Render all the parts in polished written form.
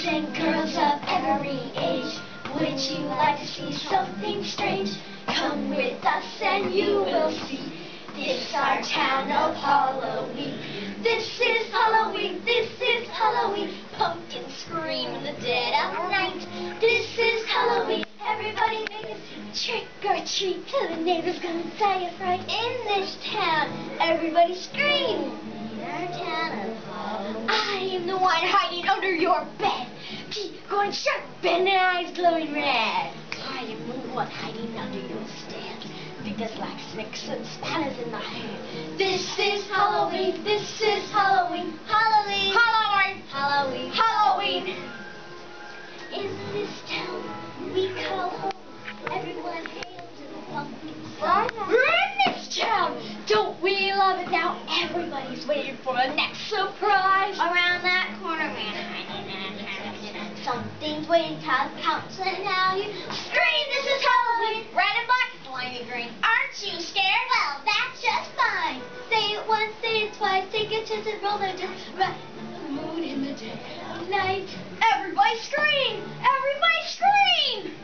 boys and girls of every age. Would you like to see something strange? Come with us and you will see. This is our town of Halloween. This is Halloween, this is Halloween. Pumpkins scream in the dead of night. This is Halloween, everybody make a scene. Trick or treat till the neighbor's gonna die of fright. In this town, everybody scream. In our town of Halloween. I am the one hiding under your bed. Teeth going sharp and eyes glowing red. I am the one hiding under your stand. Fingers like snakes and spanners in my hand. This is Halloween, this is Halloween, Halloween, Halloween, Halloween, Halloween. In this town we call home. Everyone hail to the pumpkin side. We're in this town. Don't we love it now? Everybody's waiting for the next surprise. Around that corner, man. Something's waiting to pounce, and now you scream. This is Halloween. Red and black, slimy green. Aren't you scared? Well, that's just fine. Say it once, say it twice. Take a chance and roll the dice. Right. The moon in the day, night. Everybody scream! Everybody scream!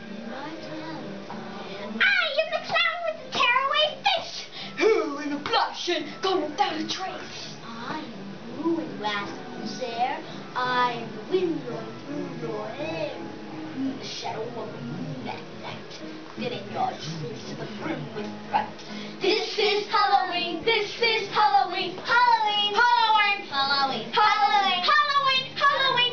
I am the clown with the tearaway face. Who in a blush and gone without a trace? I am the ruined rascal's there. I am the wind blowing through your hair. The shadow of the moon at night, filling your dreams to the brim with fright. This is Halloween, this is Halloween, Halloween, Halloween, Halloween, Halloween, Halloween, Halloween.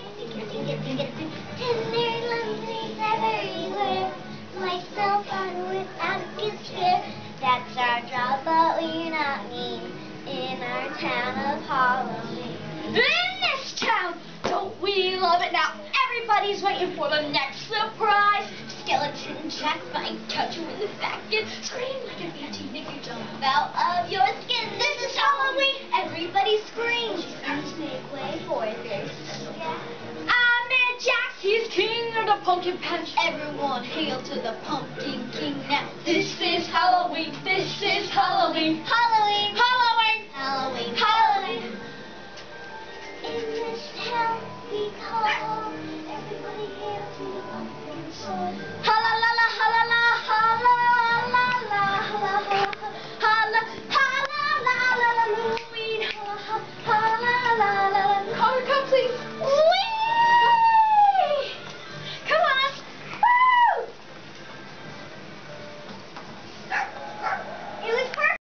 Tender lumberings everywhere. Lights so fun without a good scare. That's our job, but we're not mean in our town of Halloween. In this town, don't we love it now? Everybody's waiting for the next surprise. Skeleton Jack might catch you in the back and scream like a banshee, make you jump out of your skin. This is Halloween. Everybody screams. Arms make way for this. I'm Mad Jack. He's king of the pumpkin patch. Everyone hail to the pumpkin king now. This is Halloween. This is Halloween. Halloween.